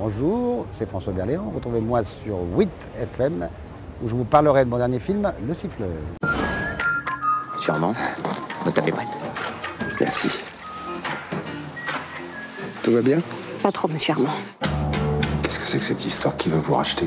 Bonjour, c'est François Berléand. Retrouvez-moi sur 8 FM où je vous parlerai de mon dernier film, Le Siffleur. Sûrement. Votre table est prête. Merci. Tout va bien? Pas trop, monsieur Armand. Qu'est-ce que c'est que cette histoire qui veut vous racheter?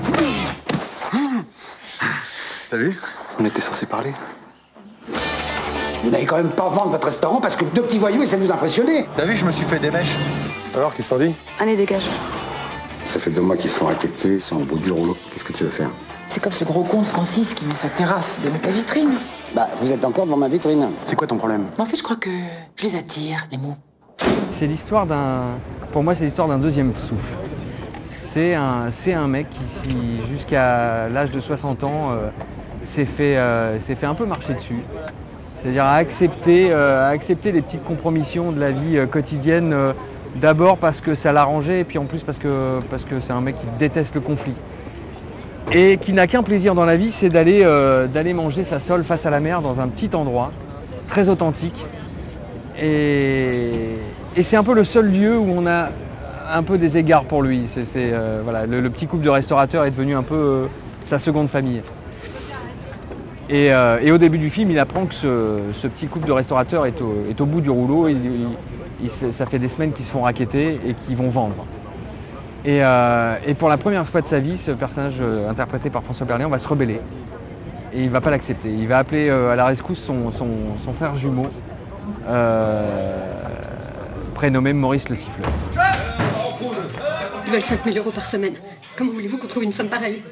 T'as vu? On était censé parler. Vous n'allez quand même pas vendre votre restaurant parce que deux petits voyous essaient de vous impressionner. T'as vu, je me suis fait des mèches. Alors, qu'est-ce qu'on dit? Allez, dégage. Ça fait 2 mois qu'ils se font raqueter, ils sont au bout du rouleau. Qu'est-ce que tu veux faire? C'est comme ce gros con de Francis qui met sa terrasse de mettre la vitrine. Bah, vous êtes encore devant ma vitrine. C'est quoi ton problème? Mais en fait, je crois que je les attire, les mots. C'est l'histoire pour moi, c'est l'histoire d'un deuxième souffle. C'est un mec qui, jusqu'à l'âge de 60 ans, s'est fait un peu marcher dessus. C'est-à-dire à accepter les petites compromissions de la vie quotidienne, d'abord parce que ça l'arrangeait, et puis en plus parce que c'est un mec qui déteste le conflit. Et qui n'a qu'un plaisir dans la vie, c'est d'aller manger sa sole face à la mer dans un petit endroit, très authentique. Et c'est un peu le seul lieu où on a un peu des égards pour lui. Voilà, le petit couple de restaurateurs est devenu un peu sa seconde famille. Et au début du film, il apprend que ce petit couple de restaurateurs est au bout du rouleau. Ça fait des semaines qu'ils se font racketter et qu'ils vont vendre. Et pour la première fois de sa vie, ce personnage interprété par François Berléand va se rebeller. Et il ne va pas l'accepter. Il va appeler à la rescousse son frère jumeau, prénommé Maurice le Siffleur. Ils veulent 5 000 € par semaine. Comment voulez-vous qu'on trouve une somme pareille?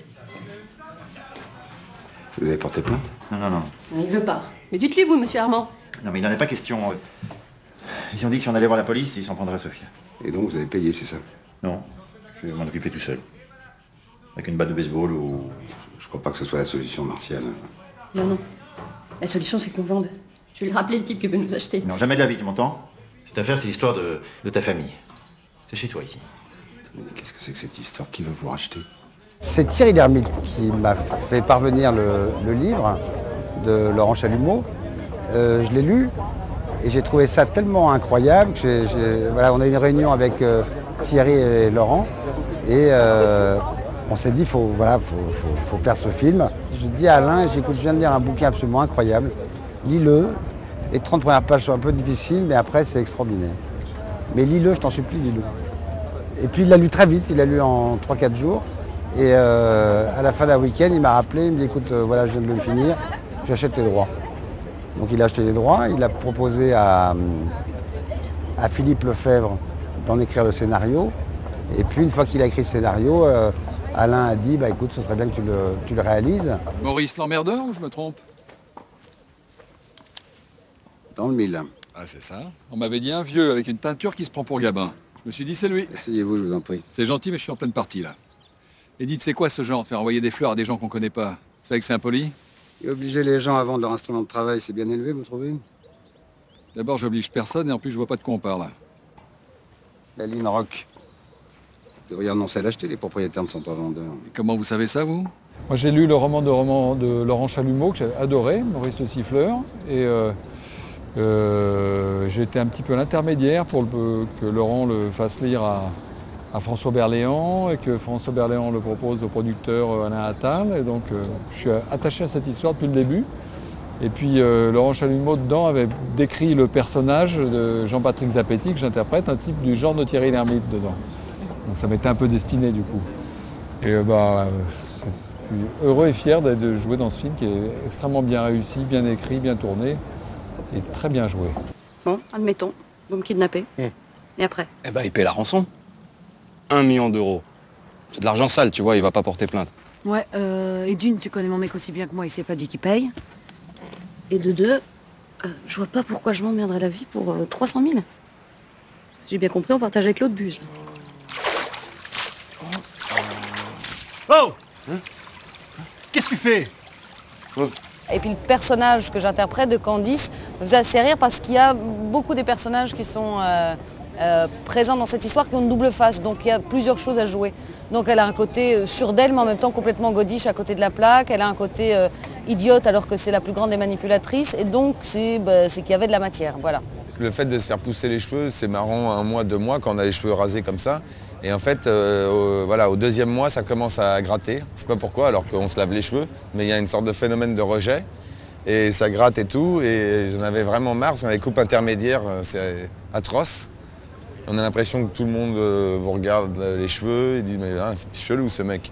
Vous avez porté plainte? Non. Il veut pas. Mais dites-lui, vous, monsieur Armand. Non, mais il n'en est pas question. Ils ont dit que si on allait voir la police, ils s'en prendraient Sophia. Et donc, vous avez payé, c'est ça? Non, je vais m'en occuper tout seul. Avec une batte de baseball ou... Je crois pas que ce soit la solution, Martial. Non. La solution, c'est qu'on vende. Je vais lui rappeler le type qui veut nous acheter. Non, jamais de la vie, tu m'entends? Cette affaire, c'est l'histoire de ta famille. C'est chez toi, ici. Mais qu'est-ce que c'est que cette histoire qui veut vous racheter? C'est Thierry Lhermitte qui m'a fait parvenir le livre de Laurent Chalumeau. Je l'ai lu et j'ai trouvé ça tellement incroyable que voilà, on a eu une réunion avec Thierry et Laurent et on s'est dit faut faire ce film. Je dis à Alain, j'écoute, je viens de lire un bouquin absolument incroyable, lis-le. Les 30 premières pages sont un peu difficiles, mais après c'est extraordinaire. Mais lis-le, je t'en supplie, lis-le. Et puis il l'a lu très vite, il l'a lu en 3-4 jours. Et à la fin d'un week-end, il m'a rappelé, il me dit écoute, voilà, je viens de le finir, j'achète les droits. Donc il a acheté les droits, il a proposé à Philippe Lefebvre d'en écrire le scénario. Et puis une fois qu'il a écrit le scénario, Alain a dit bah écoute, ce serait bien que tu le réalises. Maurice l'emmerdeur ou je me trompe? Dans le mille. Ah, c'est ça. On m'avait dit un vieux avec une teinture qui se prend pour Gabin. Je me suis dit c'est lui. Asseyez-vous, je vous en prie. C'est gentil, mais je suis en pleine partie là. Et dites, c'est quoi ce genre, faire envoyer des fleurs à des gens qu'on connaît pas? C'est vrai que c'est impoli? Et obliger les gens à vendre leur instrument de travail, c'est bien élevé, vous trouvez? D'abord, j'oblige personne et en plus, je vois pas de quoi on parle. La ligne rock. Vous devriez renoncer à l'acheter, les propriétaires ne sont pas vendeurs. Et comment vous savez ça, vous? Moi, j'ai lu le roman de Laurent Chalumeau, que j'ai adoré, Maurice le Siffleur. Et j'ai été un petit peu l'intermédiaire pour que Laurent le fasse lire à François Berléand et que François Berléand le propose au producteur Alain Attal. Et donc, je suis attaché à cette histoire depuis le début. Et puis, Laurent Chalumeau, dedans, avait décrit le personnage de Jean-Patrick Zapetti, que j'interprète, un type du genre de Thierry Lhermitte dedans. Donc, ça m'était un peu destiné, du coup. Et je suis heureux et fier de jouer dans ce film qui est extrêmement bien réussi, bien écrit, bien tourné et très bien joué. Bon, admettons, vous me kidnappez. Et après? Eh ben, il paie la rançon. 1 million d'euros. C'est de l'argent sale, tu vois, il va pas porter plainte. Ouais, et d'une, tu connais mon mec aussi bien que moi, il s'est pas dit qu'il paye. Et de deux, je vois pas pourquoi je m'emmerderais la vie pour 300 000. Si j'ai bien compris, on partage avec l'autre buse. Oh Qu'est-ce que tu fais? Et puis le personnage que j'interprète de Candice me faisait assez rire parce qu'il y a beaucoup des personnages qui sont présents dans cette histoire qui ont une double face. Donc il y a plusieurs choses à jouer. Donc elle a un côté sûr d'elle mais en même temps complètement godiche à côté de la plaque. Elle a un côté idiote alors que c'est la plus grande des manipulatrices. Et donc c'est qu'il y avait de la matière. Voilà. Le fait de se faire pousser les cheveux, c'est marrant 1 mois, 2 mois quand on a les cheveux rasés comme ça. Et en fait, voilà, au deuxième mois, ça commence à gratter. Je ne sais pas pourquoi, alors qu'on se lave les cheveux, mais il y a une sorte de phénomène de rejet. Et ça gratte et tout, et j'en avais vraiment marre, parce qu'on a des coupes intermédiaires, c'est atroce. On a l'impression que tout le monde vous regarde les cheveux et dit mais ah, c'est chelou ce mec.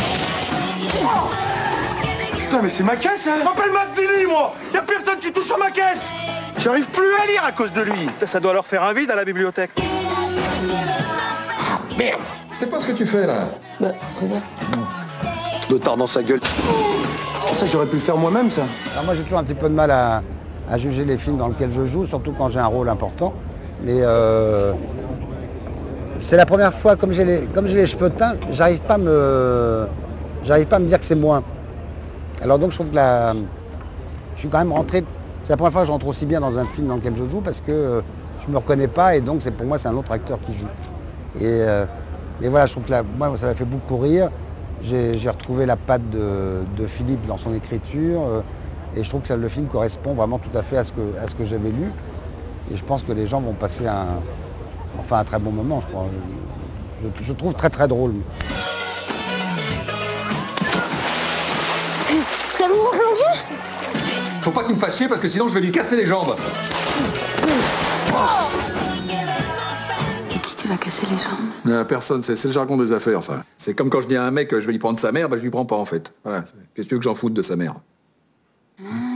Putain mais c'est ma caisse là. Je m'appelle Mazzini moi. Y a personne qui touche à ma caisse. J'arrive plus à lire à cause de lui. Ça doit leur faire un vide à la bibliothèque. Ah, merde. C'est pas ce que tu fais là. Bah, de tard dans sa gueule. Ça j'aurais pu le faire moi-même ça. Alors moi j'ai toujours un petit peu de mal à juger les films dans lesquels je joue, surtout quand j'ai un rôle important. Mais c'est la première fois, comme j'ai les cheveux teints, j'arrive pas à me dire que c'est moi. Alors donc je trouve que je suis quand même rentré, c'est la première fois que je rentre aussi bien dans un film dans lequel je joue parce que je me reconnais pas et donc pour moi c'est un autre acteur qui joue. Et voilà, je trouve que moi ça m'a fait beaucoup rire. J'ai retrouvé la patte de Philippe dans son écriture et je trouve que le film correspond vraiment tout à fait à ce que j'avais lu. Et je pense que les gens vont passer un très bon moment, je crois. Je trouve très très drôle. T'as vu mon plombier? Faut pas qu'il me fasse chier parce que sinon je vais lui casser les jambes. Qui tu vas casser les jambes? Personne, c'est le jargon des affaires ça. C'est comme quand je dis à un mec je vais lui prendre sa mère, bah je lui prends pas en fait. Voilà. Qu'est-ce que tu veux que j'en foute de sa mère?